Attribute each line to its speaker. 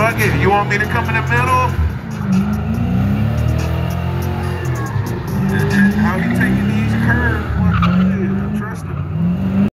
Speaker 1: Fuck it. You want me to come in the middle?